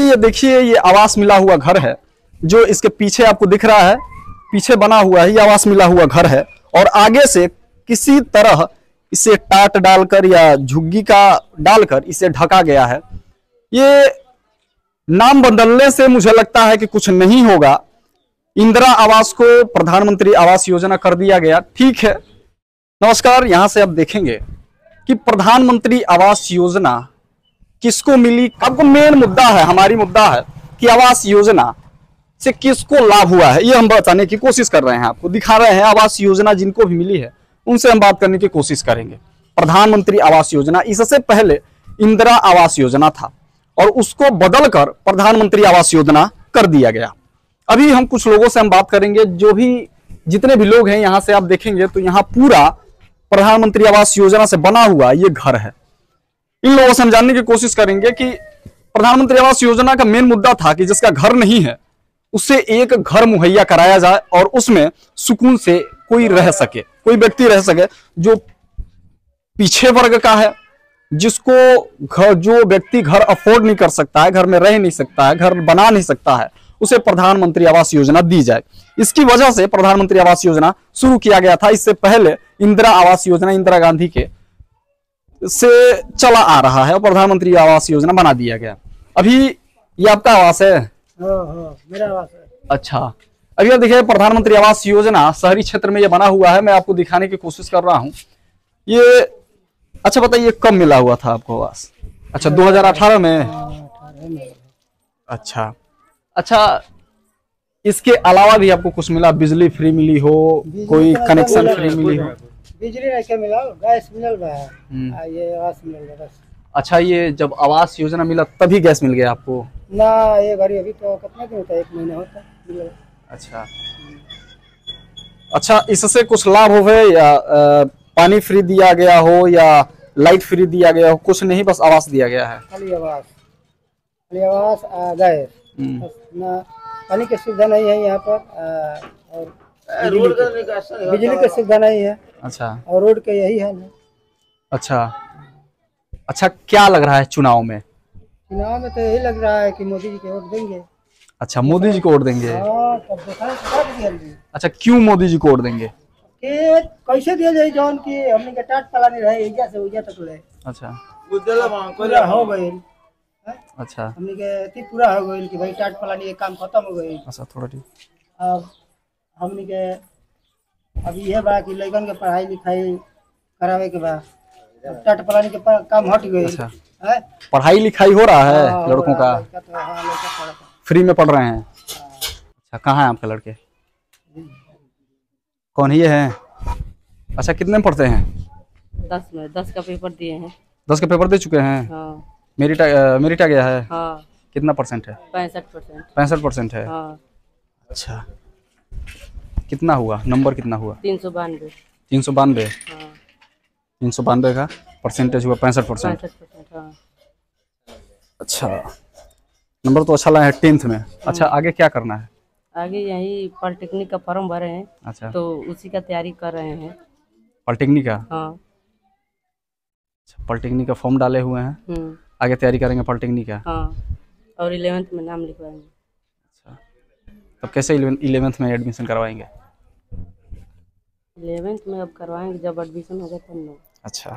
ये देखिए, ये आवास मिला हुआ घर है जो इसके पीछे आपको दिख रहा है, पीछे बना हुआ है, ये आवास मिला हुआ घर है। और आगे से किसी तरह इसे टाट डालकर या झुग्गी का डालकर इसे ढका गया है। ये नाम बदलने से मुझे लगता है कि कुछ नहीं होगा। इंदिरा आवास को प्रधानमंत्री आवास योजना कर दिया गया, ठीक है। नमस्कार, यहां से आप देखेंगे कि प्रधानमंत्री आवास योजना किसको मिली। आपको मेन मुद्दा है, हमारी मुद्दा है कि आवास योजना से किसको लाभ हुआ है, ये हम बताने की कोशिश कर रहे हैं, आपको दिखा रहे हैं। आवास योजना जिनको भी मिली है उनसे हम बात करने की कोशिश करेंगे। प्रधानमंत्री आवास योजना, इससे पहले इंदिरा आवास योजना था और उसको बदलकर प्रधानमंत्री आवास योजना कर दिया गया। अभी हम कुछ लोगों से हम बात करेंगे, जो भी जितने भी लोग हैं यहां से आप देखेंगे तो यहाँ पूरा प्रधानमंत्री आवास योजना से बना हुआ ये घर है। इन लोगों से हम जानने की कोशिश करेंगे कि प्रधानमंत्री आवास योजना का मेन मुद्दा था कि जिसका घर नहीं है उससे एक घर मुहैया कराया जाए और उसमें सुकून से कोई रह सके, कोई व्यक्ति रह सके जो पीछे वर्ग का है, जिसको घर, जो व्यक्ति घर अफोर्ड नहीं कर सकता है, घर में रह नहीं सकता है, घर बना नहीं सकता है, उसे प्रधानमंत्री आवास योजना दी जाए। इसकी वजह से प्रधानमंत्री आवास योजना शुरू किया गया था। इससे पहले इंदिरा आवास योजना इंदिरा गांधी के से चला आ रहा है और प्रधानमंत्री आवास योजना बना दिया गया। अभी ये आपका आवास है? मेरा आवास है। अच्छा, अभी आप देखिए, प्रधानमंत्री आवास योजना शहरी क्षेत्र में ये बना हुआ है। मैं आपको दिखाने की कोशिश कर रहा हूँ ये। अच्छा बताइए, कब मिला हुआ था आपको आवास? अच्छा, 2018 में। अच्छा अच्छा, इसके अलावा भी आपको कुछ मिला? बिजली फ्री मिली हो, कोई कनेक्शन फ्री मिली हो? बिजली नहीं क्या मिला, गैस मिल रहा है, ये आवास मिल रहा है बस। अच्छा, ये जब आवास योजना मिला तभी गैस मिल गया आपको? ना, ये गाड़ी अभी तो कितना दिन होता है, 1 महीना होता है। अच्छा अच्छा, इससे कुछ लाभ हो गए या पानी फ्री दिया गया हो या लाइट फ्री दिया गया हो? कुछ नहीं, बस आवास दिया गया है। खाली आवास आ गए, ना पानी की सुविधा नहीं है यहाँ पर, और बिजली की सुविधा नहीं है। अच्छा, और रोड के यही है ना। अच्छा अच्छा, क्या लग रहा है चुनाव में? चुनाव में तो यही लग रहा है कि मोदी जी को वोट देंगे। अच्छा, मोदी जी को वोट देंगे। तब देखा। अच्छा, क्यों मोदी जी को वोट देंगे? कि कैसे दिया जाए जौन की हमने के टाट पलानी रहे इजा से उजा तक ले। अच्छा, पूरा हो गई। अच्छा, हमने के पूरा हो गई कि भाई टाट पलानी के काम खत्म हो गई। अच्छा, थोड़ा ठीक। अब हमने के अभी ये बा कि लड़कन के पढ़ाई लिखाई करावे के बाद टाट पलानी के काम हट गई। अच्छा, पढ़ाई लिखाई हो रहा है लड़कों का? फ्री में पढ़ रहे हैं? अच्छा, कहाँ है आपके लड़के? कौन ये है? अच्छा, कितने में पढ़ते हैं? 10 में 10 का पेपर दिए हैं। 10 का पेपर दे चुके हैं? हाँ। मेरिट आ गया है? हाँ। कितना परसेंट है? 65%। 65% है? हाँ। अच्छा, कितना हुआ, नंबर कितना हुआ? 392। 392? हाँ। 392 का परसेंटेज हुआ 65%। हाँ। अच्छा, नंबर तो अच्छा लाए हैं 10th में। अच्छा, आगे क्या करना है? आगे यही पॉलिटेक्निक का फॉर्म भरे हैं। अच्छा, तो उसी का तैयारी कर रहे हैं। पॉलिटेक्निक का? हाँ। अच्छा, पॉलिटेक्निक का फॉर्म डाले हुए हैं, आगे तैयारी करेंगे पॉलिटेक्निक का? हाँ, और 11th में नाम लिखवाएंगे। अच्छा, तब कैसे 11th में एडमिशन करवाएंगे? 11th में अब करवाएंगे जब एडमिशन होगा तब ना। अच्छा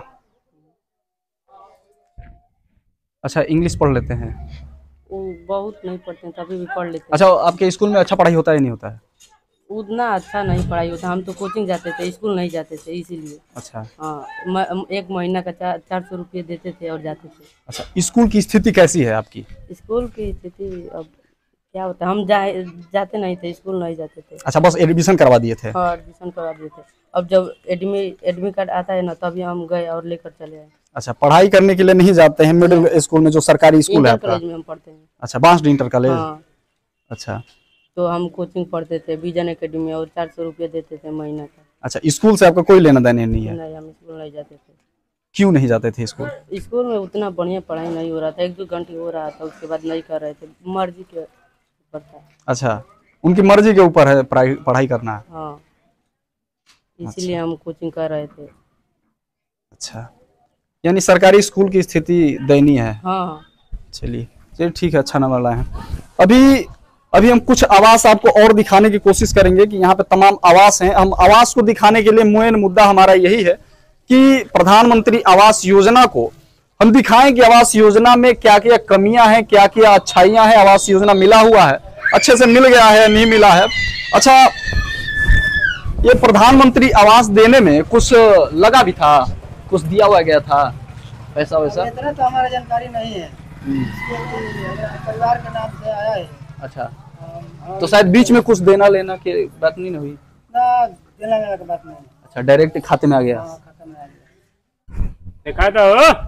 अच्छा, इंग्लिश पढ़ लेते हैं? वो बहुत नहीं पढ़ते हैं, तभी भी पढ़ लेते हैं। अच्छा, आपके स्कूल में अच्छा पढ़ाई होता है नहीं होता है? उतना अच्छा नहीं पढ़ाई होता, हम तो कोचिंग जाते थे, स्कूल नहीं जाते थे, इसीलिए। अच्छा हाँ, 1 महीना का 400 रुपये देते थे और जाते थे। अच्छा, स्कूल की स्थिति कैसी है आपकी? स्कूल की स्थिति अब क्या होता है, हम जाते नहीं थे, स्कूल नहीं जाते थे। अच्छा, बस एडमिशन करवा दिए थे? हाँ, एडमिशन करवा दिए थे। अब जब एडमिट कार्ड आता है ना, तभी हम गए और लेकर चले आए। अच्छा, पढ़ाई करने के लिए नहीं जाते हैं मिडिल स्कूल में, जो सरकारी स्कूल है आपका? कॉलेज में हम पढ़ते हैं। अच्छा, बांसडीह इंटर कॉलेज? हाँ। अच्छा, तो हम कोचिंग पढ़ते थे विजन एकेडमी और 400 रुपये देते थे महीना का। अच्छा, स्कूल से आपका कोई लेना देना नहीं है? नहीं, हम स्कूल नहीं जाते थे। क्यों नहीं जाते थे स्कूल? स्कूल में उतना बढ़िया पढ़ाई नहीं हो रहा था, 1-2 घंटे हो रहा था, उसके बाद नहीं कर रहे थे, मर्जी के ऊपर था। अच्छा, उनकी मर्जी के ऊपर है पढ़ाई करना? हाँ, इसीलिए हम कोचिंग कर रहे थे। अच्छा, यानी सरकारी स्कूल की स्थिति दयनीय है? हाँ। चलिए, चलिए ठीक है, अच्छा नंबर लाए हैं। अभी हम कुछ आवास आपको और दिखाने की कोशिश करेंगे कि यहाँ पे तमाम आवास हैं। हम आवास को दिखाने के लिए मेन मुद्दा हमारा यही है कि प्रधानमंत्री आवास योजना को हम दिखाएं कि आवास योजना में क्या क्या कमियां हैं, क्या क्या अच्छाइयां हैं। आवास योजना मिला हुआ है, अच्छे से मिल गया है, नहीं मिला है। अच्छा, ये प्रधानमंत्री आवास देने में कुछ लगा भी था, कुछ दिया हुआ गया था पैसा वैसा? इतना तो हमारा जानकारी नहीं है। परिवार के नाम से आया है। अच्छा, तो शायद बीच में कुछ देना लेना की बात नहीं हुई ना, देना लेना की बात नहीं। अच्छा, डायरेक्ट खाते में आ गया। खाता में आ गया। देखा तो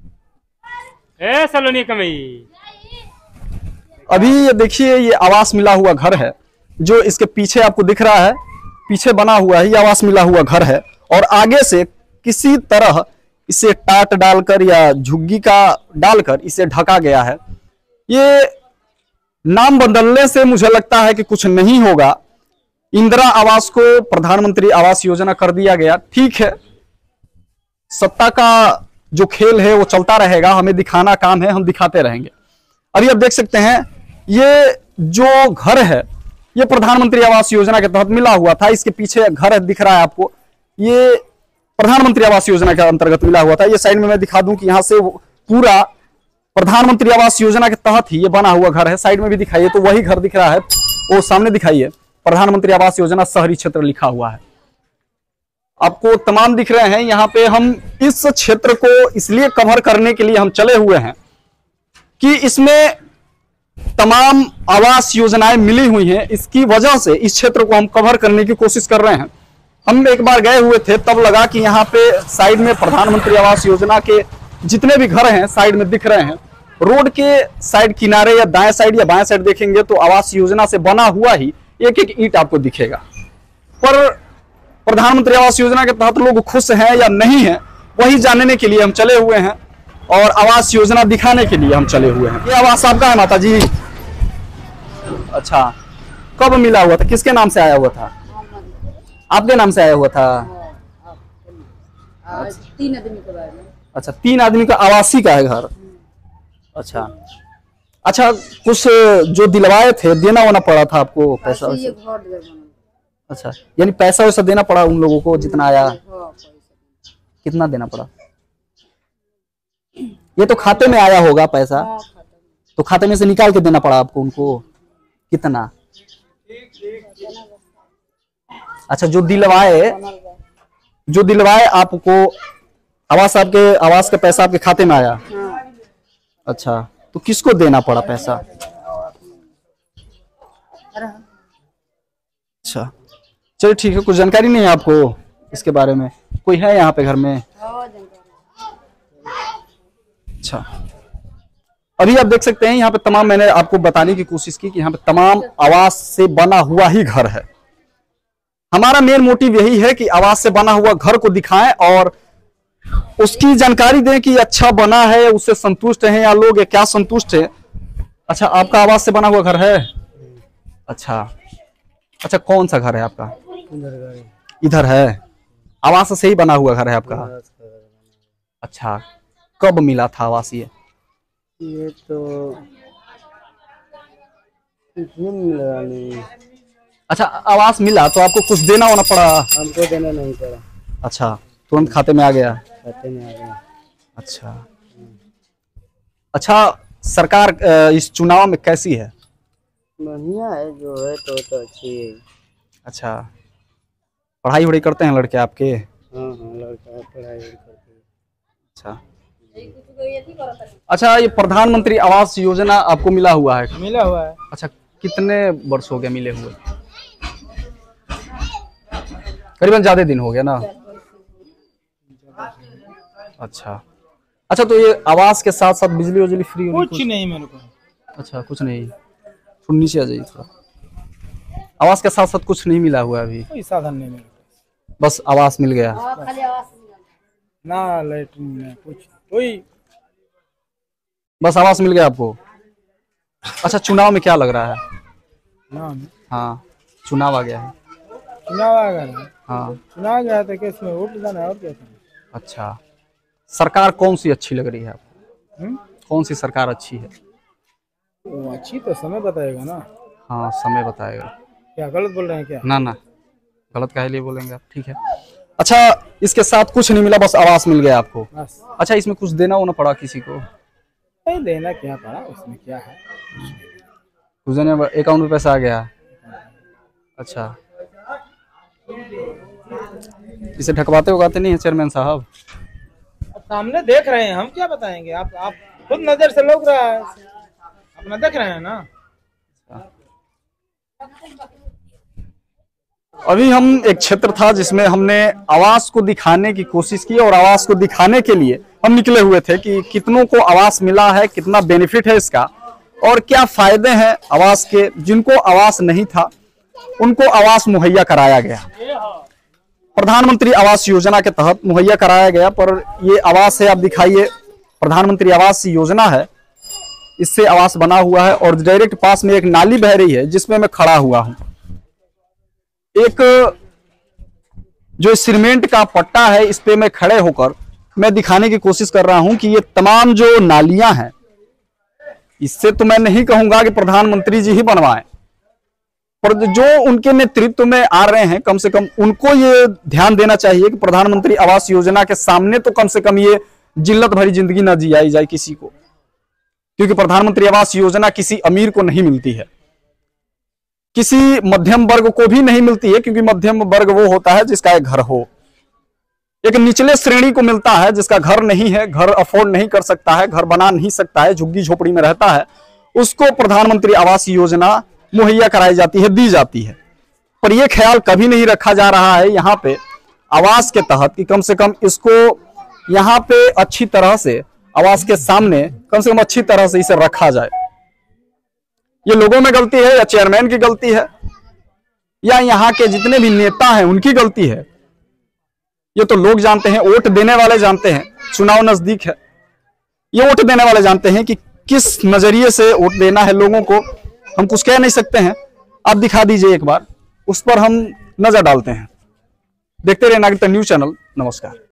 ए सलोनी कमई। अभी ये देखिए, ये आवास मिला हुआ घर है जो इसके पीछे आपको दिख रहा है, पीछे बना हुआ है, ये आवास मिला हुआ घर है। और आगे से किसी तरह इसे टाट डालकर या झुग्गी का डालकर इसे ढका गया है। ये नाम बदलने से मुझे लगता है कि कुछ नहीं होगा। इंदिरा आवास को प्रधानमंत्री आवास योजना कर दिया गया। ठीक है, सत्ता का जो खेल है वो चलता रहेगा, हमें दिखाना काम है, हम दिखाते रहेंगे। अभी आप देख सकते हैं, ये जो घर है ये प्रधानमंत्री आवास योजना के तहत मिला हुआ था। इसके पीछे घर दिख रहा है आपको, ये प्रधानमंत्री आवास योजना के अंतर्गत मिला हुआ था। ये साइड में मैं दिखा दूं कि यहां से पूरा प्रधानमंत्री आवास योजना के तहत ही ये बना हुआ घर है। साइड में भी दिखाइए तो वही घर दिख रहा है, वो सामने दिखाइए, प्रधानमंत्री आवास योजना शहरी क्षेत्र लिखा हुआ है, आपको तमाम दिख रहे हैं। यहाँ पे हम इस क्षेत्र को इसलिए कवर करने के लिए हम चले हुए हैं कि इसमें तमाम आवास योजनाएं मिली हुई हैं। इसकी वजह से इस क्षेत्र को हम कवर करने की कोशिश कर रहे हैं। हम एक बार गए हुए थे, तब लगा कि यहाँ पे साइड में प्रधानमंत्री आवास योजना के जितने भी घर हैं साइड में दिख रहे हैं। रोड के साइड किनारे या दाएं साइड या बाएं साइड देखेंगे तो आवास योजना से बना हुआ ही एक एक ईंट आपको दिखेगा। पर प्रधानमंत्री आवास योजना के तहत लोग खुश हैं या नहीं हैं, वही जानने के लिए हम चले हुए हैं और आवास योजना दिखाने के लिए हम चले हुए हैं। ये आवास आपका है माता जी? अच्छा, कब मिला हुआ था, किसके नाम से आया हुआ था? आपके नाम से आया हुआ था? 3 आदमी के बारे में। अच्छा, 3 आदमी का आवासी का है घर। अच्छा अच्छा, कुछ जो दिलवाए थे देना वाना पड़ा था आपको पैसा? अच्छा, यानी पैसा वैसा देना पड़ा उन लोगों को जितना आया? कितना देना पड़ा? ये तो खाते में आया होगा पैसा, तो खाते में से निकाल के देना पड़ा आपको उनको? कितना? अच्छा, जो दिलवाए आपको आवास, आपके आवास का पैसा आपके खाते में आया? अच्छा, तो किसको देना पड़ा पैसा? अच्छा, चलिए ठीक है। कुछ जानकारी नहीं है आपको इसके बारे में? कोई है यहाँ पे घर में? अच्छा, अभी आप देख सकते हैं यहाँ पे तमाम, मैंने आपको बताने की कोशिश की कि यहाँ पे तमाम आवास से बना हुआ ही घर है। हमारा मेन मोटिव यही है कि आवास से बना हुआ घर को दिखाएं और उसकी जानकारी दें कि अच्छा बना है, उससे संतुष्ट हैं या लोग क्या संतुष्ट है। अच्छा, आपका आवास से बना हुआ घर है? अच्छा अच्छा, कौन सा घर है आपका? इधर है, आवास से ही बना हुआ घर है आपका? अच्छा, कब मिला था आवास ये? ये तो मिला नहीं। अच्छा, आवास मिला तो आपको कुछ देना होना पड़ा? हमको देना नहीं पड़ा। अच्छा, तुरंत खाते में आ गया? खाते में आ गया। अच्छा अच्छा, सरकार इस चुनाव में कैसी है? बढ़िया है, जो है तो अच्छी है। अच्छा, पढ़ाई वढ़ाई करते हैं लड़के आपके? हाँ हाँ, लड़का पढ़ाई करते हैं। अच्छा अच्छा, ये प्रधानमंत्री आवास योजना आपको मिला हुआ है? मिला हुआ है। अच्छा, कितने वर्ष हो गए मिले हुए? करीबन ज्यादा दिन हो गया ना? अच्छा अच्छा, तो ये आवास के साथ साथ बिजली उजली फ्री? कुछ नहीं मेरे को। अच्छा, कुछ नहीं, थोड़ा नीचे आ जाइए थोड़ा। आवास के साथ साथ कुछ नहीं मिला हुआ अभी? कोई साधन नहीं मेरे को, बस आवास मिल गया ना लैट्रिन कुछ, कोई बस आवास मिल गया आपको? अच्छा, चुनाव में क्या लग रहा है? ना, हाँ, चुनाव आ गया है। चुनाव आ गया? हाँ, चुनाव गया था, केस में वोट जाना है और क्या करना। अच्छा, सरकार कौन सी अच्छी लग रही है आपको? कौन सी सरकार अच्छी है? वो अच्छी तो समय बताएगा ना। हाँ समय बताएगा। क्या गलत बोल रहे हैं क्या? ना ना, गलत काहे लिए बोलेंगे आप, ठीक है। अच्छा, इसके साथ कुछ नहीं मिला, बस आवास मिल गया आपको। बस अच्छा, इसमें कुछ देना होना पड़ा किसी को? नहीं, देना क्या पड़ा, उसमें क्या है। कुछ देने अकाउंट में पैसा आ गया? अच्छा, इसे ढकवाते उगाते नहीं है चेयरमैन साहब? अब सामने देख रहे हैं, हम क्या बताएंगे। आप खुद नजर से लोग रहा है, अपना देख रहे हैं ना। अभी हम एक क्षेत्र था जिसमें हमने आवास को दिखाने की कोशिश की, और आवास को दिखाने के लिए हम निकले हुए थे कि कितनों को आवास मिला है, कितना बेनिफिट है इसका, और क्या फायदे हैं आवास के। जिनको आवास नहीं था उनको आवास मुहैया कराया गया, प्रधानमंत्री आवास योजना के तहत मुहैया कराया गया। पर ये आवास है, आप दिखाइए, प्रधानमंत्री आवास योजना है, इससे आवास बना हुआ है। और डायरेक्ट पास में एक नाली बह रही है जिसमें मैं खड़ा हुआ हूं। एक जो सीमेंट का पट्टा है, इस पे मैं खड़े होकर मैं दिखाने की कोशिश कर रहा हूं कि ये तमाम जो नालियां हैं, इससे तो मैं नहीं कहूंगा कि प्रधानमंत्री जी ही बनवाएं, पर जो उनके नेतृत्व में आ रहे हैं, कम से कम उनको ये ध्यान देना चाहिए कि प्रधानमंत्री आवास योजना के सामने तो कम से कम ये जिल्लत भरी जिंदगी न जियाई जाए किसी को, क्योंकि प्रधानमंत्री आवास योजना किसी अमीर को नहीं मिलती है, किसी मध्यम वर्ग को भी नहीं मिलती है, क्योंकि मध्यम वर्ग वो होता है जिसका एक घर हो। एक निचले श्रेणी को मिलता है जिसका घर नहीं है, घर अफोर्ड नहीं कर सकता है, घर बना नहीं सकता है, झुग्गी झोपड़ी में रहता है, उसको प्रधानमंत्री आवास योजना मुहैया कराई जाती है, दी जाती है। पर यह ख्याल कभी नहीं रखा जा रहा है यहाँ पे आवास के तहत कि कम से कम इसको यहाँ पे अच्छी तरह से आवास के सामने कम से कम अच्छी तरह से इसे रखा जाए। ये लोगों में गलती है या चेयरमैन की गलती है या यहाँ के जितने भी नेता हैं उनकी गलती है, ये तो लोग जानते हैं, वोट देने वाले जानते हैं। चुनाव नजदीक है, ये वोट देने वाले जानते हैं कि किस नजरिए से वोट देना है लोगों को। हम कुछ कह नहीं सकते हैं, आप दिखा दीजिए एक बार, उस पर हम नजर डालते हैं। देखते रहे नागरिकता न्यूज चैनल। नमस्कार।